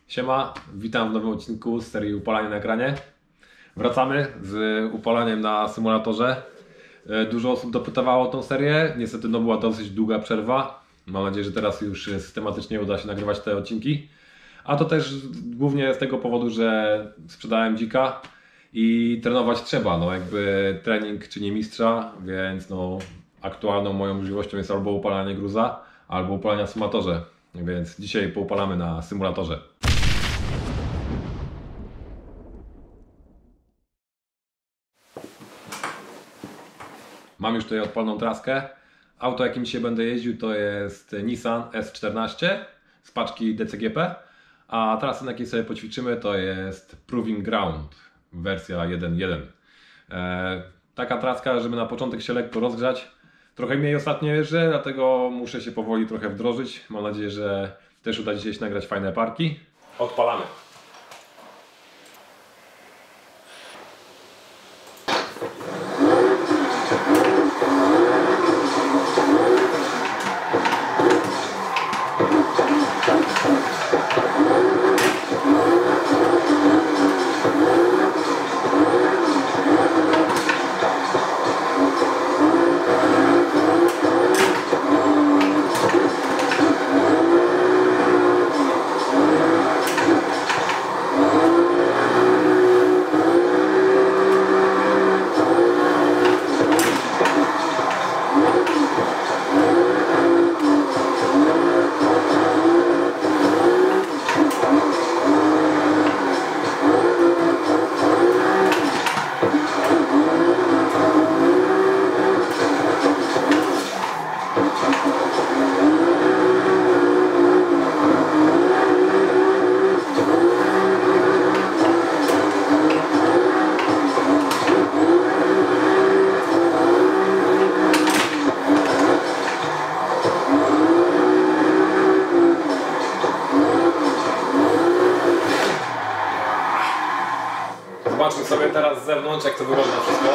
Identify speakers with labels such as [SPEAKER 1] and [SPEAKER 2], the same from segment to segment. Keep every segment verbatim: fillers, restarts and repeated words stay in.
[SPEAKER 1] Siema, witam w nowym odcinku z serii Upalanie na ekranie. Wracamy z upalaniem na symulatorze. Dużo osób dopytywało o tą serię, niestety no była dosyć długa przerwa. Mam nadzieję, że teraz już systematycznie uda się nagrywać te odcinki. A to też głównie z tego powodu, że sprzedałem dzika i trenować trzeba. No jakby trening czyni mistrza, więc no aktualną moją możliwością jest albo upalanie gruza, albo upalanie na symulatorze. Więc dzisiaj poupalamy na symulatorze. Mam już tutaj odpaloną traskę. Auto, jakim dzisiaj będę jeździł, to jest Nissan S czternaście z paczki D C G P, a trasę, na jakiej sobie poćwiczymy, to jest Proving Ground wersja jeden jeden. E, taka traska, żeby na początek się lekko rozgrzać. Trochę mniej ostatnio jeżdżę, dlatego muszę się powoli trochę wdrożyć. Mam nadzieję, że też uda się nagrać fajne parki. Odpalamy. Zobaczmy sobie teraz z zewnątrz, jak to wygląda wszystko.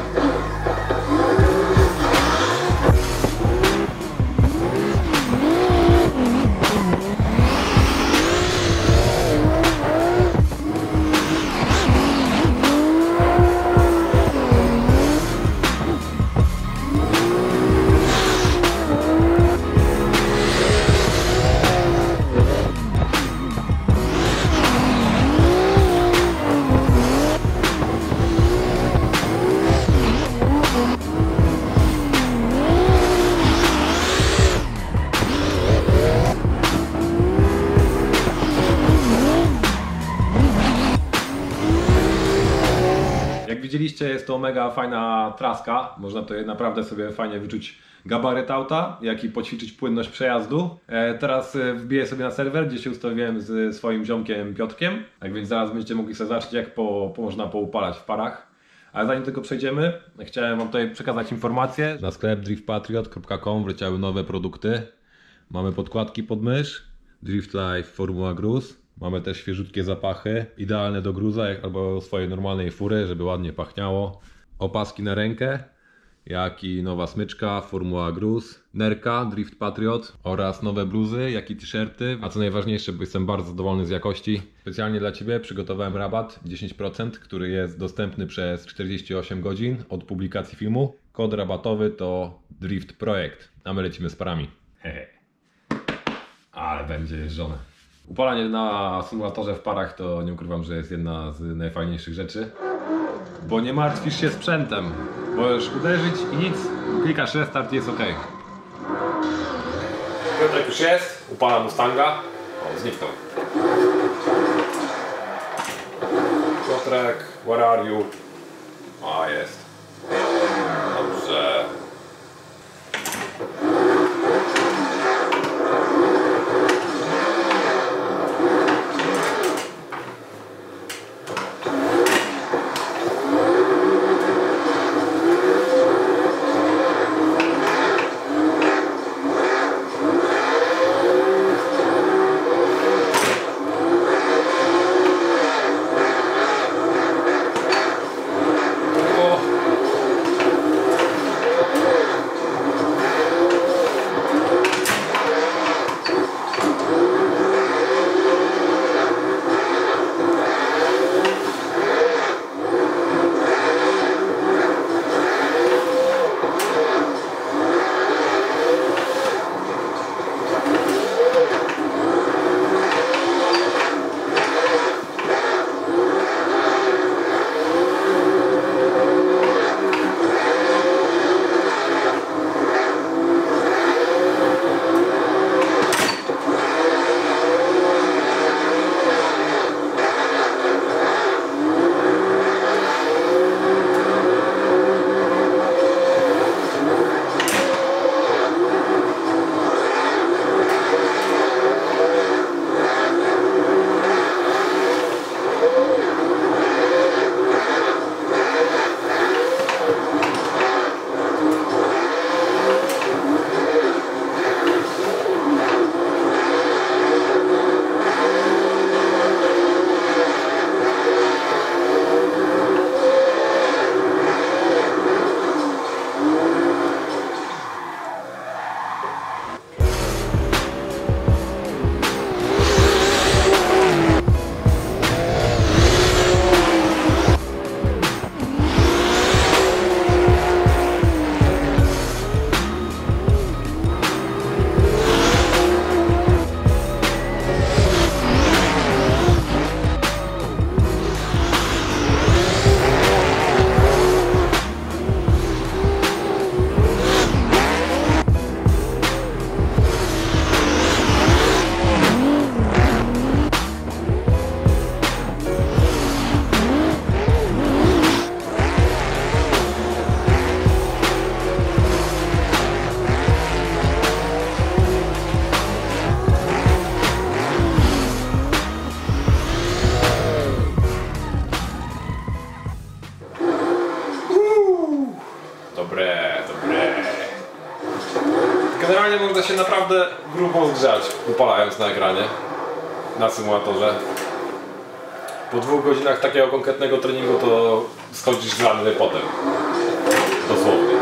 [SPEAKER 1] Jak widzieliście, jest to mega fajna traska. Można tutaj naprawdę sobie fajnie wyczuć gabaryt auta, jak i poćwiczyć płynność przejazdu. E, teraz wbiję sobie na serwer, gdzie się ustawiłem z swoim ziomkiem Piotrkiem. Tak więc zaraz będziecie mogli sobie zobaczyć, jak po, po można poupalać w parach. Ale zanim tylko przejdziemy, chciałem Wam tutaj przekazać informację. Na sklep drift patriot kropka com wleciały nowe produkty. Mamy podkładki pod mysz, Drift Life Formuła Gruz. Mamy też świeżutkie zapachy, idealne do gruza albo swojej normalnej fury, żeby ładnie pachniało. Opaski na rękę, jak i nowa smyczka Formuła Gruz, nerka Drift Patriot oraz nowe bluzy, jak i t-shirty. A co najważniejsze, bo jestem bardzo zadowolony z jakości, specjalnie dla Ciebie przygotowałem rabat dziesięć procent, który jest dostępny przez czterdzieści osiem godzin od publikacji filmu. Kod rabatowy to Drift Projekt, a my lecimy z parami. Hehe. Ale będzie jeżdżone. Upalanie na symulatorze w parach to nie ukrywam, że jest jedna z najfajniejszych rzeczy. Bo nie martwisz się sprzętem. Możesz uderzyć i nic, klikasz restart i jest ok. Piotrek już jest, upala Mustanga. O, zniknął. Piotrek, where are you? A, jest. Dobrze. naprawdę grubo grzać, upalając na ekranie, na symulatorze. Po dwóch godzinach takiego konkretnego treningu to schodzisz z ranny potem. Dosłownie.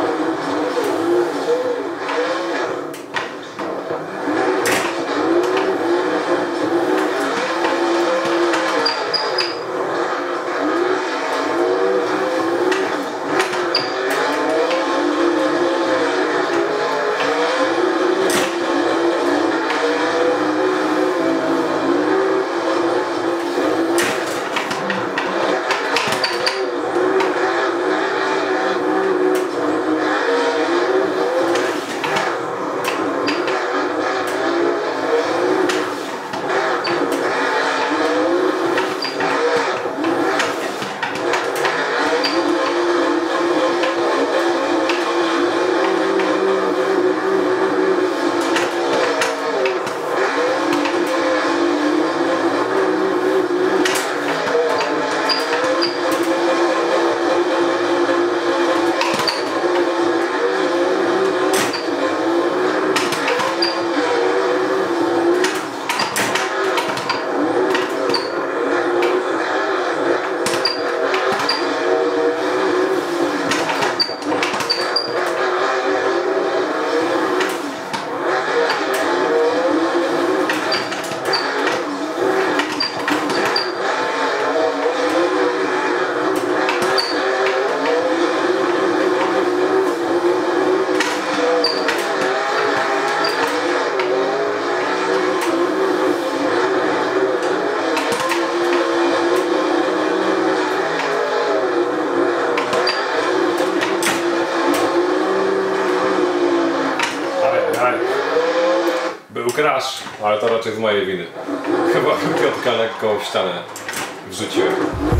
[SPEAKER 1] Był crash, ale to raczej z mojej winy. Chyba Piotrka lekko w ścianę wrzuciłem.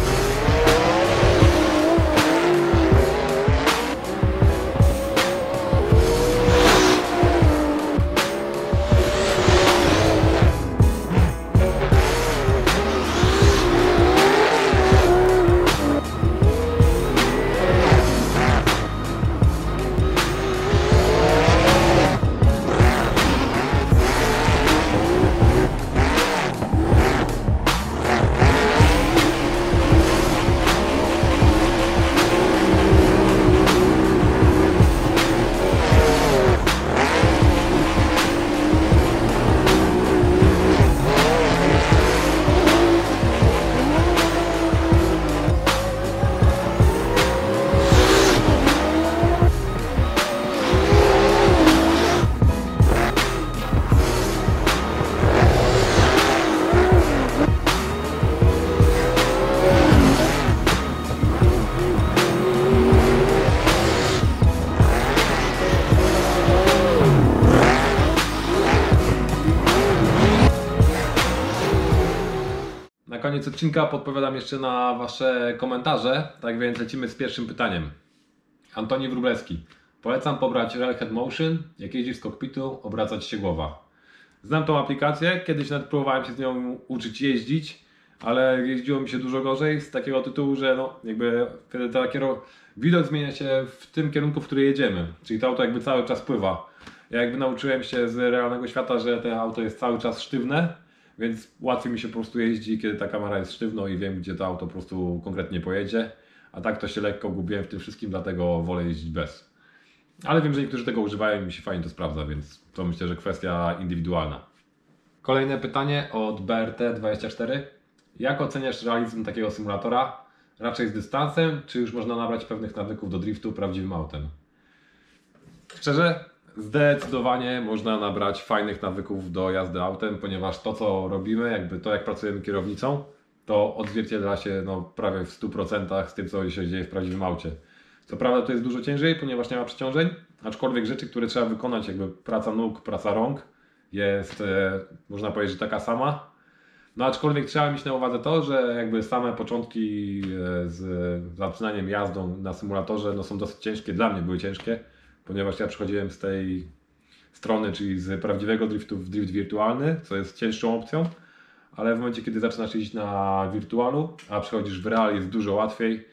[SPEAKER 2] Na koniec odcinka podpowiadam jeszcze na Wasze komentarze, tak więc lecimy z pierwszym pytaniem. Antoni Wróblewski. Polecam pobrać Railhead Motion, jak jeździsz z kokpitu, obracać się głowa. Znam tą aplikację, kiedyś nawet próbowałem się z nią uczyć jeździć, ale jeździło mi się dużo gorzej z takiego tytułu, że no, jakby kiedy to kiero... widok zmienia się w tym kierunku, w który jedziemy, czyli to auto jakby cały czas pływa. Ja jakby nauczyłem się z realnego świata, że to auto jest cały czas sztywne, więc łatwiej mi się po prostu jeździ, kiedy ta kamera jest sztywno i wiem, gdzie to auto po prostu konkretnie pojedzie. A tak to się lekko gubiłem w tym wszystkim, dlatego wolę jeździć bez. Ale wiem, że niektórzy tego używają i mi się fajnie to sprawdza, więc to myślę, że kwestia indywidualna. Kolejne pytanie od B R T dwadzieścia cztery. Jak oceniasz realizm takiego symulatora? Raczej z dystansem, czy już można nabrać pewnych nawyków do driftu prawdziwym autem? Szczerze? Zdecydowanie można nabrać fajnych nawyków do jazdy autem, ponieważ to, co robimy, jakby to, jak pracujemy kierownicą, to odzwierciedla się no, prawie w stu procentach z tym, co się dzieje w prawdziwym aucie. Co prawda to jest dużo ciężej, ponieważ nie ma przeciążeń, aczkolwiek rzeczy, które trzeba wykonać, jakby praca nóg, praca rąk, jest, e, można powiedzieć, że taka sama. No aczkolwiek trzeba mieć na uwadze to, że jakby same początki e, z zaczynaniem jazdą na symulatorze no, są dosyć ciężkie, dla mnie były ciężkie, ponieważ ja przechodziłem z tej strony, czyli z prawdziwego driftu w drift wirtualny, co jest cięższą opcją, ale w momencie, kiedy zaczynasz iść na wirtualu, a przechodzisz w real, jest dużo łatwiej,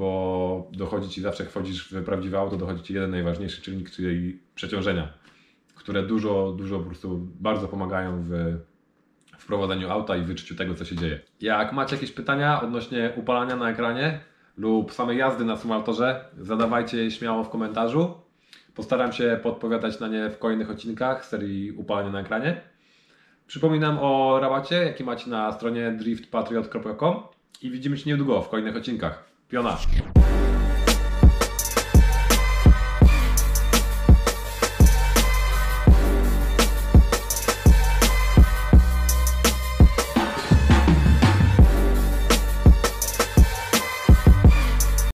[SPEAKER 2] bo dochodzi Ci zawsze, jak wchodzisz w prawdziwe auto, dochodzi Ci jeden najważniejszy czynnik, czyli przeciążenia.
[SPEAKER 1] które dużo, dużo po prostu bardzo pomagają w wprowadzeniu auta i wyczuciu tego, co się dzieje. Jak macie jakieś pytania odnośnie upalania na ekranie lub samej jazdy na symulatorze, zadawajcie je śmiało w komentarzu. Postaram się podpowiadać na nie w kolejnych odcinkach serii upalania na ekranie. Przypominam o rabacie, jaki macie na stronie drift patriot kropka com i widzimy się niedługo w kolejnych odcinkach. Piona!